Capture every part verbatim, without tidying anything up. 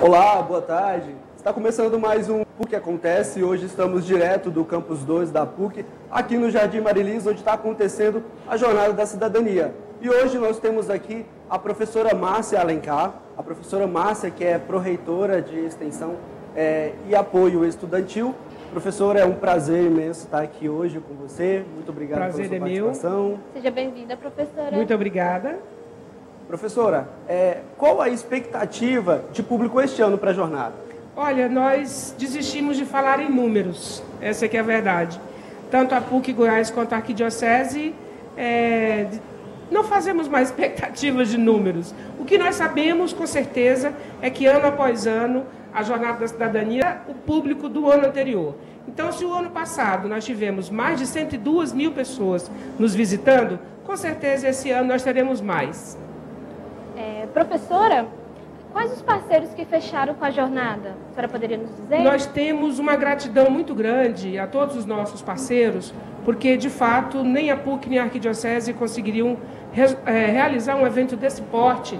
Olá, boa tarde. Está começando mais um PUC Acontece. Hoje estamos direto do Campus dois da PUC, aqui no Jardim Marilis, onde está acontecendo a Jornada da Cidadania. E hoje nós temos aqui a professora Márcia Alencar, a professora Márcia, que é pró-reitora de Extensão é, e Apoio Estudantil. Professora, é um prazer imenso estar aqui hoje com você. Muito obrigado prazer pela sua é participação. Meu. Seja bem-vinda, professora. Muito obrigada. Professora, é, qual a expectativa de público este ano para a jornada? Olha, nós desistimos de falar em números, essa que é a verdade. Tanto a PUC Goiás quanto a Arquidiocese, é, não fazemos mais expectativas de números. O que nós sabemos, com certeza, é que ano após ano, a Jornada da Cidadania é o público do ano anterior. Então, se o ano passado nós tivemos mais de cento e duas mil pessoas nos visitando, com certeza esse ano nós teremos mais. É, professora, quais os parceiros que fecharam com a jornada? A senhora poderia nos dizer? Nós temos uma gratidão muito grande a todos os nossos parceiros, porque, de fato, nem a PUC nem a Arquidiocese conseguiriam re, é, realizar um evento desse porte,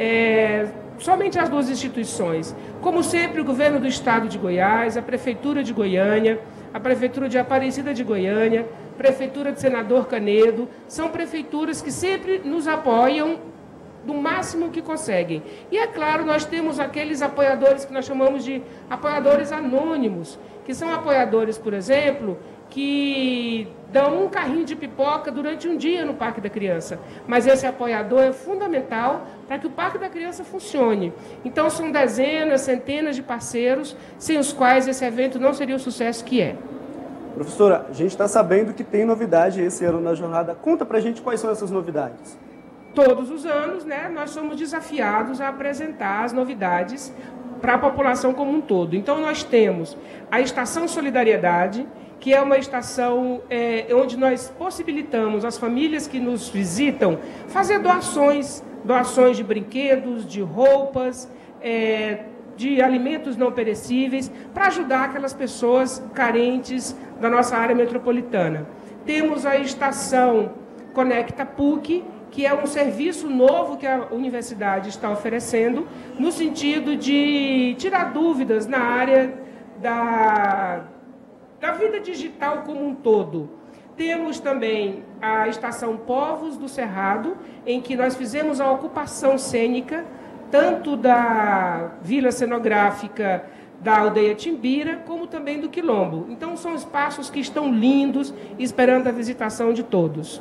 é, somente as duas instituições. Como sempre, o governo do estado de Goiás, a Prefeitura de Goiânia, a Prefeitura de Aparecida de Goiânia, a Prefeitura de Senador Canedo, são prefeituras que sempre nos apoiam do máximo que conseguem. E, é claro, nós temos aqueles apoiadores que nós chamamos de apoiadores anônimos, que são apoiadores, por exemplo, que dão um carrinho de pipoca durante um dia no Parque da Criança. Mas esse apoiador é fundamental para que o Parque da Criança funcione. Então, são dezenas, centenas de parceiros, sem os quais esse evento não seria o sucesso que é. Professora, a gente está sabendo que tem novidade esse ano na jornada. Conta para a gente quais são essas novidades. Todos os anos, né, nós somos desafiados a apresentar as novidades para a população como um todo. Então, nós temos a Estação Solidariedade, que é uma estação é, onde nós possibilitamos às famílias que nos visitam fazer doações, doações de brinquedos, de roupas, é, de alimentos não perecíveis, para ajudar aquelas pessoas carentes da nossa área metropolitana. Temos a Estação Conecta PUC, que é um serviço novo que a universidade está oferecendo, no sentido de tirar dúvidas na área da, da vida digital como um todo. Temos também a Estação Povos do Cerrado, em que nós fizemos a ocupação cênica, tanto da Vila Cenográfica da Aldeia Timbira, como também do Quilombo. Então, são espaços que estão lindos, esperando a visitação de todos.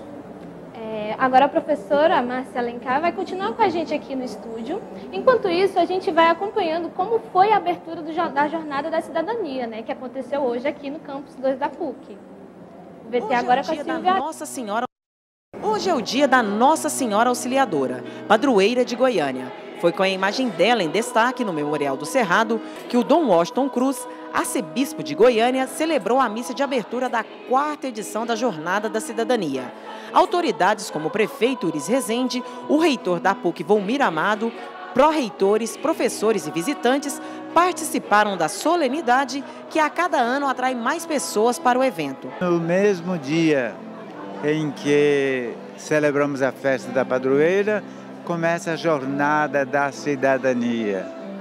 Agora a professora Márcia Alencar vai continuar com a gente aqui no estúdio. Enquanto isso, a gente vai acompanhando como foi a abertura do, da Jornada da Cidadania, né, que aconteceu hoje aqui no Campus dois da PUC. O V T agora é com a Silvia. Nossa Senhora... Hoje é o dia da Nossa Senhora Auxiliadora, padroeira de Goiânia. Foi com a imagem dela em destaque no Memorial do Cerrado que o Dom Washington Cruz, arcebispo de Goiânia, celebrou a missa de abertura da quarta edição da Jornada da Cidadania. Autoridades como o prefeito Uris Rezende, o reitor da PUC Volmir Amado, pró-reitores, professores e visitantes participaram da solenidade que a cada ano atrai mais pessoas para o evento. No mesmo dia em que celebramos a festa da padroeira, começa a Jornada da Cidadania.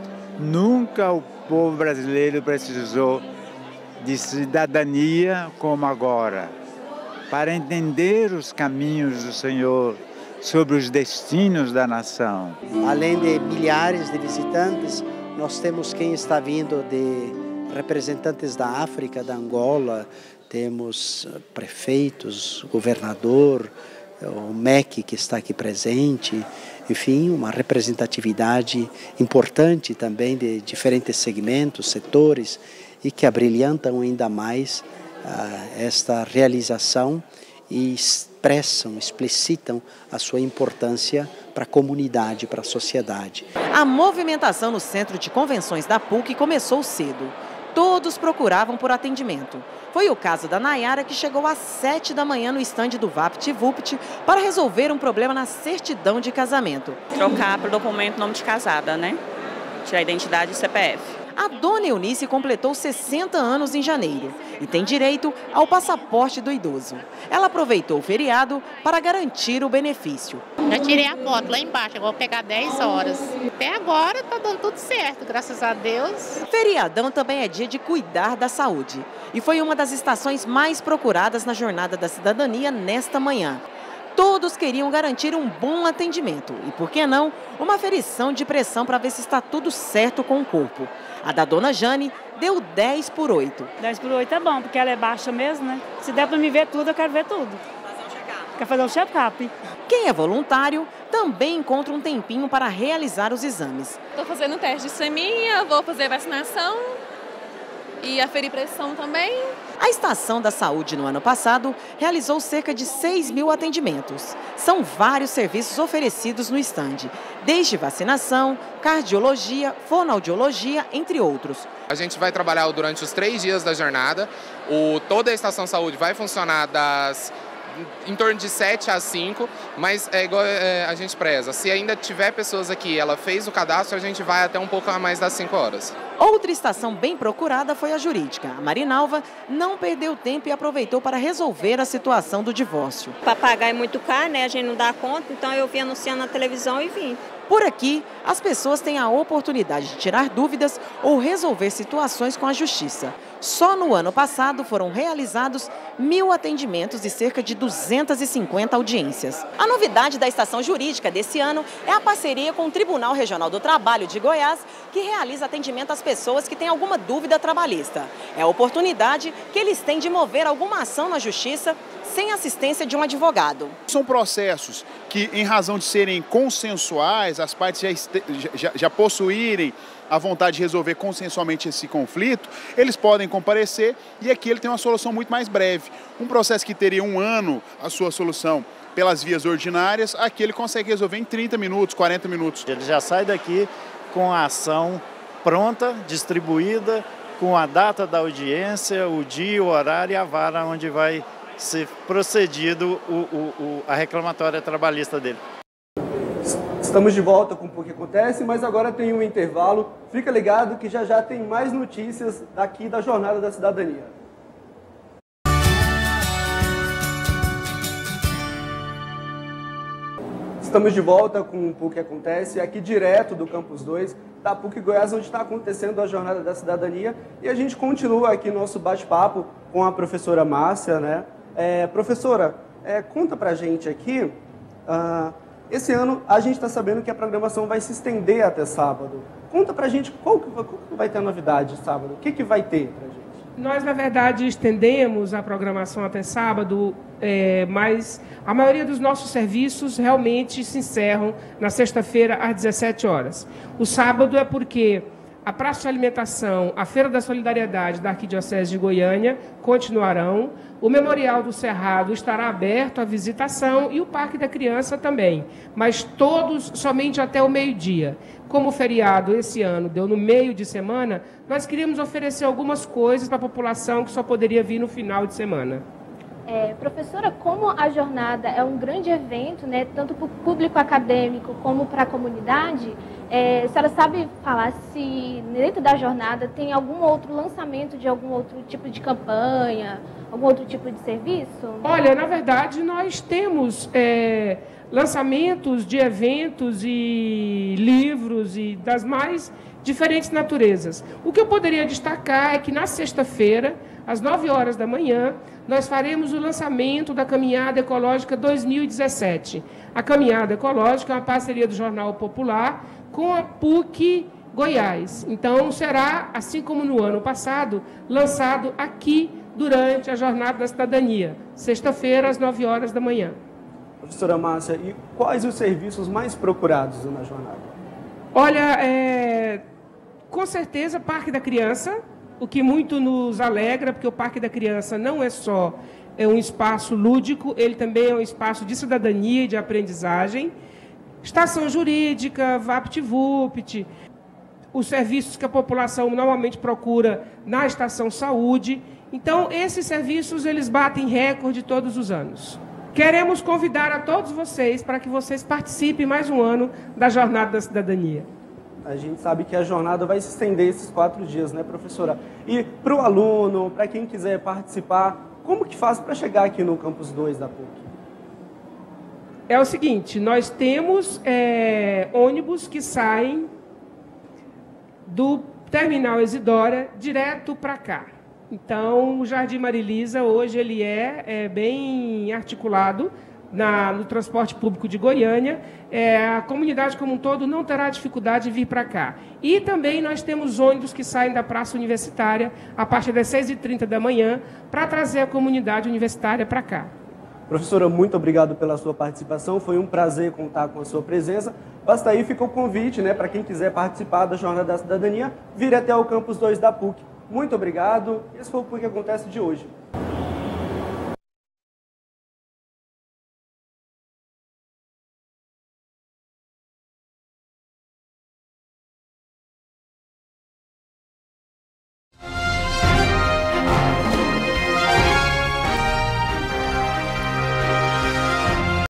Nunca o povo brasileiro precisou de cidadania como agora, para entender os caminhos do Senhor sobre os destinos da nação. Além de milhares de visitantes, nós temos quem está vindo de representantes da África, da Angola, temos prefeitos, governador, o M E C que está aqui presente, enfim, uma representatividade importante também de diferentes segmentos, setores, e que abrilhantam ainda mais uh, esta realização e expressam, explicitam a sua importância para a comunidade, para a sociedade. A movimentação no Centro de Convenções da PUC começou cedo. Todos procuravam por atendimento. Foi o caso da Nayara, que chegou às sete da manhã no estande do VaptVupt para resolver um problema na certidão de casamento. Trocar para o documento nome de casada, né? Tirar a identidade e C P F. A dona Eunice completou sessenta anos em janeiro e tem direito ao passaporte do idoso. Ela aproveitou o feriado para garantir o benefício. Já tirei a foto lá embaixo, eu vou pegar dez horas. Até agora está dando tudo certo, graças a Deus. Feriadão também é dia de cuidar da saúde e foi uma das estações mais procuradas na Jornada da Cidadania nesta manhã. Todos queriam garantir um bom atendimento e, por que não, uma aferição de pressão para ver se está tudo certo com o corpo. A da dona Jane deu dez por oito. dez por oito é bom, porque ela é baixa mesmo, né? Se der para me ver tudo, eu quero ver tudo. Quer fazer um check-up. Quem é voluntário também encontra um tempinho para realizar os exames. Estou fazendo teste de seminha, vou fazer vacinação e aferir pressão também. A Estação da Saúde, no ano passado, realizou cerca de seis mil atendimentos. São vários serviços oferecidos no estande, desde vacinação, cardiologia, fonoaudiologia, entre outros. A gente vai trabalhar durante os três dias da jornada. O, toda a Estação Saúde vai funcionar das... em torno de sete às cinco, mas é igual é, a gente preza. Se ainda tiver pessoas aqui, ela fez o cadastro, a gente vai até um pouco a mais das cinco horas. Outra estação bem procurada foi a jurídica. A Marinalva não perdeu tempo e aproveitou para resolver a situação do divórcio. Para pagar é muito caro, né? A gente não dá conta, então eu vi anunciando na televisão e vim. Por aqui, as pessoas têm a oportunidade de tirar dúvidas ou resolver situações com a justiça. Só no ano passado foram realizados mil atendimentos e cerca de duzentas e cinquenta audiências. A novidade da estação jurídica desse ano é a parceria com o Tribunal Regional do Trabalho de Goiás, que realiza atendimento às pessoas que têm alguma dúvida trabalhista. É a oportunidade que eles têm de mover alguma ação na justiça sem assistência de um advogado. São processos que, em razão de serem consensuais, as partes já, já, já possuírem a vontade de resolver consensualmente esse conflito, eles podem comparecer e aqui ele tem uma solução muito mais breve. Um processo que teria um ano a sua solução pelas vias ordinárias, aqui ele consegue resolver em trinta minutos, quarenta minutos. Ele já sai daqui com a ação pronta, distribuída, com a data da audiência, o dia, o horário e a vara onde vai ser procedido o, o, o, a reclamatória trabalhista dele. Estamos de volta com o que acontece, mas agora tem um intervalo. Fica ligado que já já tem mais notícias aqui da Jornada da Cidadania. Estamos de volta com o que acontece aqui direto do Campus dois da PUC Goiás, onde está acontecendo a Jornada da Cidadania. E a gente continua aqui nosso bate-papo com a professora Márcia, né? É, professora, é, conta pra gente aqui... Uh, Esse ano a gente está sabendo que a programação vai se estender até sábado. Conta pra gente qual que, qual que vai ter a novidade sábado, o que, que vai ter pra gente? Nós, na verdade, estendemos a programação até sábado, é, mas a maioria dos nossos serviços realmente se encerram na sexta-feira às dezessete horas. O sábado é porque a praça de alimentação, a Feira da Solidariedade da Arquidiocese de Goiânia continuarão, o Memorial do Cerrado estará aberto à visitação e o Parque da Criança também, mas todos somente até o meio-dia. Como o feriado esse ano deu no meio de semana, nós queríamos oferecer algumas coisas para a população que só poderia vir no final de semana. É, professora, como a jornada é um grande evento, né, tanto para o público acadêmico como para a comunidade, é, a senhora sabe falar se dentro da jornada tem algum outro lançamento de algum outro tipo de campanha, algum outro tipo de serviço? Olha, na verdade, nós temos é, lançamentos de eventos e livros e das mais diferentes naturezas. O que eu poderia destacar é que na sexta-feira, às nove horas da manhã, nós faremos o lançamento da Caminhada Ecológica dois mil e dezessete. A Caminhada Ecológica é uma parceria do Jornal Popular com a PUC Goiás. Então, será, assim como no ano passado, lançado aqui durante a Jornada da Cidadania, sexta-feira, às nove horas da manhã. Professora Márcia, e quais os serviços mais procurados na jornada? Olha, é, com certeza, Parque da Criança, o que muito nos alegra, porque o Parque da Criança não é só é um espaço lúdico, ele também é um espaço de cidadania e de aprendizagem. Estação jurídica, VaptVupt, os serviços que a população normalmente procura na estação saúde. Então, esses serviços, eles batem recorde todos os anos. Queremos convidar a todos vocês para que vocês participem mais um ano da Jornada da Cidadania. A gente sabe que a jornada vai se estender esses quatro dias, né, professora? E para o aluno, para quem quiser participar, como que faz para chegar aqui no Campus dois da PUC? É o seguinte, nós temos é, ônibus que saem do Terminal Isidora direto para cá. Então, o Jardim Marilisa, hoje, ele é, é bem articulado na, no transporte público de Goiânia. É, a comunidade como um todo não terá dificuldade de vir para cá. E também nós temos ônibus que saem da Praça Universitária a partir das seis e trinta da manhã para trazer a comunidade universitária para cá. Professora, muito obrigado pela sua participação. Foi um prazer contar com a sua presença. Basta aí, fica o convite, né, para quem quiser participar da Jornada da Cidadania, vir até o Campus dois da PUC. Muito obrigado. Esse foi o PUC Acontece de hoje.